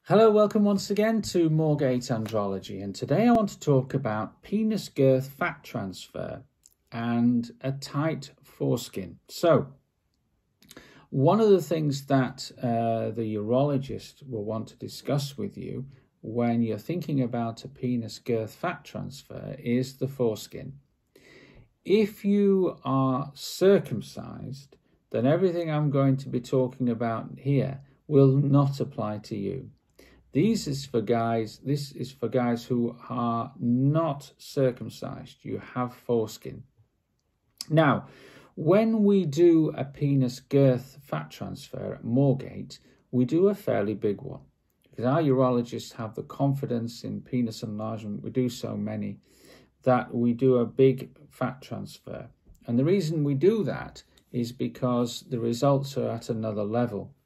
Hello, welcome once again to Moorgate Andrology, and today I want to talk about penis girth fat transfer and a tight foreskin. So, one of the things that the urologist will want to discuss with you when you're thinking about a penis girth fat transfer is the foreskin. If you are circumcised, then everything I'm going to be talking about here will not apply to you. This is for guys who are not circumcised. You have foreskin. Now, when we do a penis girth fat transfer at Moorgate, we do a fairly big one because our urologists have the confidence in penis enlargement. We do so many that we do a big fat transfer. And the reason we do that is because the results are at another level.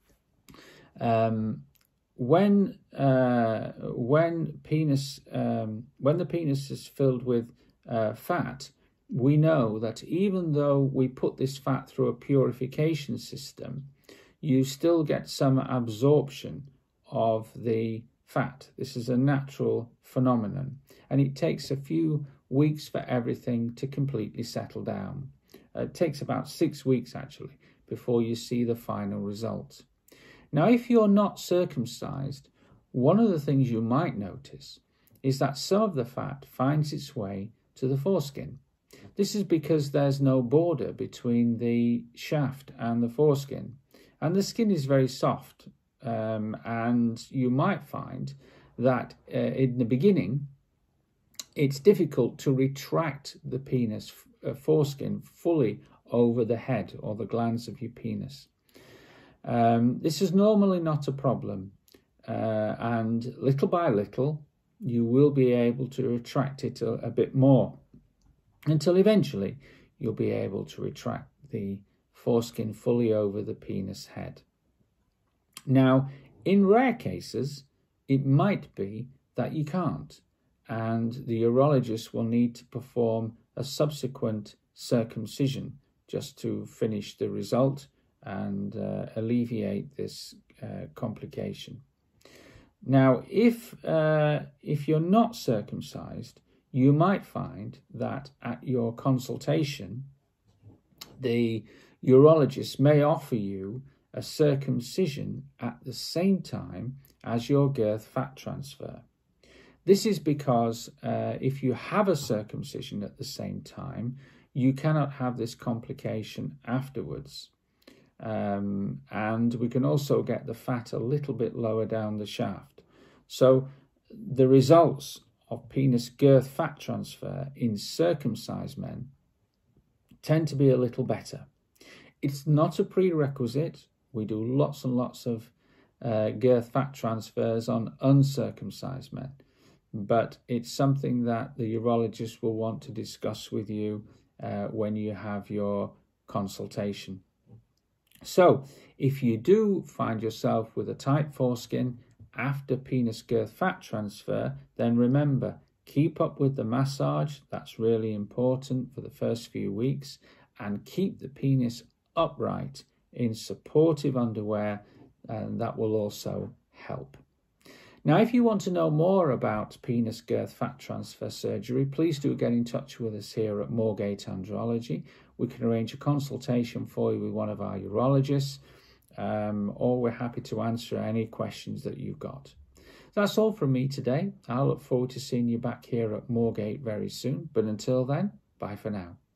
When the penis is filled with fat, we know that even though we put this fat through a purification system, you still get some absorption of the fat. This is a natural phenomenon, and it takes a few weeks for everything to completely settle down. It takes about 6 weeks actually before you see the final result. Now, if you're not circumcised, one of the things you might notice is that some of the fat finds its way to the foreskin. This is because there's no border between the shaft and the foreskin, and the skin is very soft, and you might find that in the beginning it's difficult to retract the penis foreskin fully over the head or the glands of your penis. This is normally not a problem, and little by little you will be able to retract it a bit more until eventually you'll be able to retract the foreskin fully over the penis head. Now, in rare cases, it might be that you can't, and the urologist will need to perform a subsequent circumcision just to finish the result and alleviate this complication. Now, if you're not circumcised, you might find that at your consultation, the urologist may offer you a circumcision at the same time as your girth fat transfer. This is because if you have a circumcision at the same time, you cannot have this complication afterwards. And we can also get the fat a little bit lower down the shaft. So the results of penis girth fat transfer in circumcised men tend to be a little better. It's not a prerequisite. We do lots and lots of girth fat transfers on uncircumcised men, but it's something that the urologist will want to discuss with you when you have your consultation. So, if you do find yourself with a tight foreskin after penis girth fat transfer, then remember, keep up with the massage. That's really important for the first few weeks, and keep the penis upright in supportive underwear, and that will also help. Now, if you want to know more about penis girth fat transfer surgery, please do get in touch with us here at Moorgate Andrology. We can arrange a consultation for you with one of our urologists, or we're happy to answer any questions that you've got. That's all from me today. I look forward to seeing you back here at Moorgate very soon. But until then, bye for now.